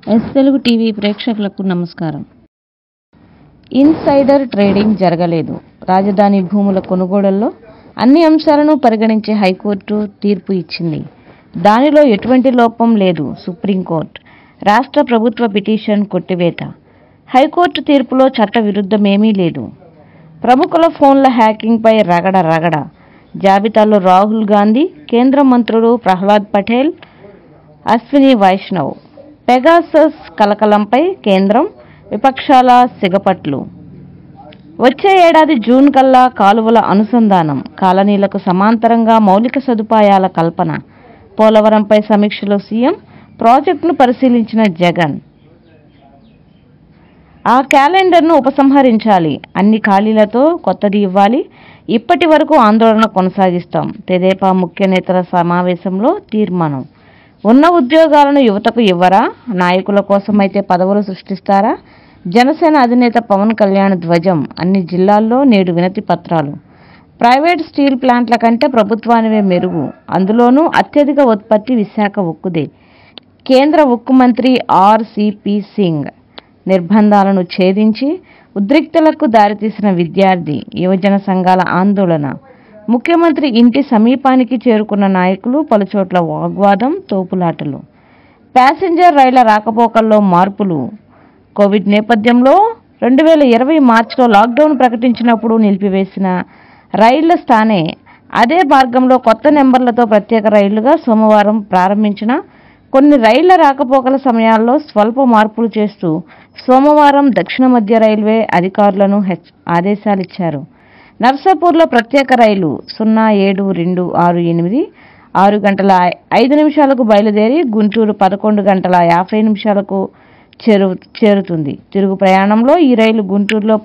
Yes Telugu TV ప్రేక్షకులకు నమస్కారం. Insider trading జరగలేదు. రాజధాని భూముల కొనుగోళ్లలో అన్ని అంశాలను పరిగణించే హైకోర్టు తీర్పు ఇచ్చింది. దానిలో ఎటువంటి లోపం లేదు. సుప్రీంకోర్టు రాష్ట్ర ప్రభుత్వ పిటిషన్ కొట్టివేత. హైకోర్టు తీర్పులో చట్ట విరుద్ధమేమీ లేదు. ప్రముఖుల ఫోన్ల హ్యాకింగ్పై రగడ. జాబితాలో రాహుల్ గాంధీ, కేంద్ర మంత్రులు ప్రహ్లాద్ పటేల్, అశ్విని వైష్ణవ్. పెగాసస్ కలకలంపై కేంద్రం, విపక్షాల సిగపట్లు. వచ్చే ఏడాది జూన్ కల్లా కాలువల అనుసంధానం, కాలనీలకు సమాంతరంగా మౌలిక సదుపాయాల కల్పన. పోలవరంపై సమీక్షలో సీఎం, ప్రాజెక్టును పరిశీలించిన జగన్. ఆ క్యాలెండర్ను ఉపసంహరించాలి, అన్ని ఖాళీలతో కొత్తది ఇవ్వాలి. ఇప్పటి వరకు ఆందోళన కొనసాగిస్తాం. తెదేపా ముఖ్య నేతల సమావేశంలో తీర్మానం. ఉన్న ఉద్యోగాలను యువతకు ఇవ్వరా? నాయకుల కోసమైతే పదవులు సృష్టిస్తారా? జనసేన అధినేత పవన్ కళ్యాణ్ ధ్వజం. అన్ని జిల్లాల్లో నేడు వినతి పత్రాలు. ప్రైవేట్ స్టీల్ ప్లాంట్ల కంటే ప్రభుత్వానివే మెరుగు, అందులోనూ అత్యధిక ఉత్పత్తి విశాఖ ఉక్కుదే. కేంద్ర ఉక్కు మంత్రి ఆర్.సి.పి. సింగ్. నిర్బంధాలను ఛేదించి ఉద్రిక్తలకు దారితీసిన విద్యార్థి, యువజన సంఘాల ఆందోళన. ముఖ్యమంత్రి ఇంటి సమీపానికి చేరుకున్న నాయకులు, పలుచోట్ల వాగ్వాదం, తోపులాటలు. ప్యాసింజర్ రైళ్ల రాకపోకల్లో మార్పులు. కోవిడ్ నేపథ్యంలో 2020 మార్చిలో లాక్డౌన్ ప్రకటించినప్పుడు నిలిపివేసిన రైళ్ల స్థానే అదే మార్గంలో కొత్త నెంబర్లతో ప్రత్యేక రైళ్లుగా సోమవారం ప్రారంభించిన కొన్ని రైళ్ల రాకపోకల సమయాల్లో స్వల్ప మార్పులు చేస్తూ సోమవారం దక్షిణ మధ్య రైల్వే అధికారులను ఆదేశాలిచ్చారు. నర్సాపూర్లో ప్రత్యేక రైలు 07-268 6:05 బయలుదేరి గుంటూరు 11:50 చేరుతుంది. తిరుగు ప్రయాణంలో ఈ రైలు గుంటూరులో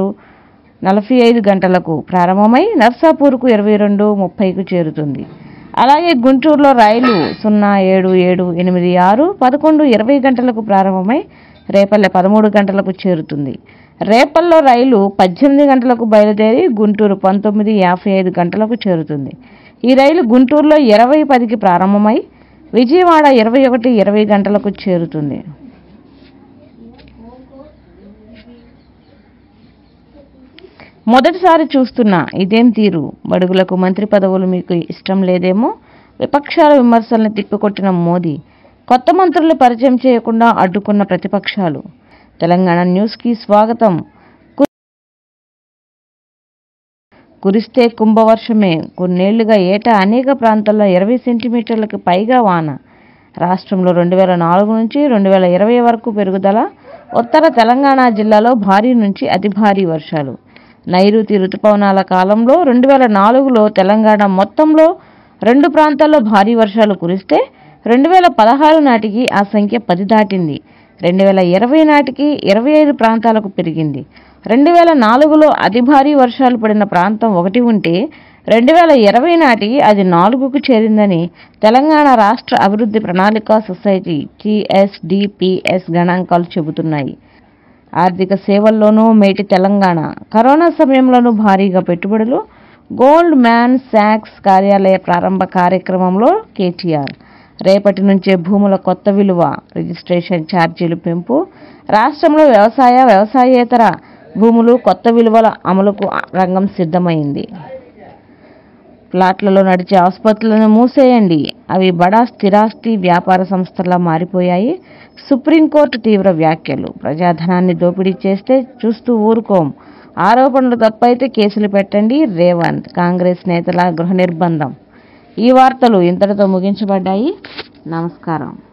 16:45 ప్రారంభమై నర్సాపూర్కు 22:30 చేరుతుంది. అలాగే గుంటూరులో రైలు 07-786 11:20 ప్రారంభమై రేపల్లె 13 చేరుతుంది. రేపల్లో రైలు 18 బయలుదేరి గుంటూరు 19:55 చేరుతుంది. ఈ రైలు గుంటూరులో 20:10 ప్రారంభమై విజయవాడ 21:20 చేరుతుంది. మొదటిసారి చూస్తున్నా ఇదేం తీరు? బడుగులకు మంత్రి పదవులు మీకు ఇష్టం లేదేమో? విపక్షాల విమర్శలను తిప్పికొట్టిన మోదీ. కొత్త మంత్రులు పరిచయం చేయకుండా అడ్డుకున్న ప్రతిపక్షాలు. తెలంగాణ న్యూస్కి స్వాగతం. కురిస్తే కుంభవర్షమే. కొన్నేళ్లుగా ఏటా అనేక ప్రాంతాల్లో 20 సెంటీమీటర్లకు పైగా వాన. రాష్ట్రంలో 2004 నుంచి 2020 వరకు పెరుగుదల. ఉత్తర తెలంగాణ జిల్లాలో భారీ నుంచి అతి భారీ వర్షాలు. నైరుతి రుతుపవనాల కాలంలో 2004లో తెలంగాణ మొత్తంలో 2 ప్రాంతాల్లో భారీ వర్షాలు కురిస్తే 2016 నాటికి ఆ సంఖ్య 10 దాటింది. 2020 నాటికి 25 ప్రాంతాలకు పెరిగింది. 2004లో అతి భారీ వర్షాలు పడిన ప్రాంతం ఒకటి ఉంటే 2020 నాటికి అది 4కు చేరిందని తెలంగాణ రాష్ట్ర అభివృద్ధి ప్రణాళిక సొసైటీ TSDPS గణాంకాలు చెబుతున్నాయి. ఆర్థిక సేవల్లోనూ మేటి తెలంగాణ. కరోనా సమయంలోనూ భారీగా పెట్టుబడులు. గోల్డ్ మ్యాన్ సాక్స్ కార్యాలయ ప్రారంభ కార్యక్రమంలో కేటీఆర్. రేపటి నుంచే భూముల కొత్త విలువ, రిజిస్ట్రేషన్ ఛార్జీలు పెంపు. రాష్ట్రంలో వ్యవసాయేతర భూములు కొత్త విలువల అమలుకు రంగం సిద్ధమైంది. ప్లాట్లలో నడిచే ఆసుపత్రులను మూసేయండి, అవి బడా స్థిరాస్తి వ్యాపార సంస్థలా మారిపోయాయి. సుప్రీంకోర్టు తీవ్ర వ్యాఖ్యలు. ప్రజాధనాన్ని దోపిడీ చేస్తే చూస్తూ ఊరుకోం, ఆరోపణలు తప్పైతే కేసులు పెట్టండి. రేవంత్. కాంగ్రెస్ నేతల గృహ నిర్బంధం. ఈ వార్తలు ఇంతటితో ముగించబడ్డాయి. నమస్కారం.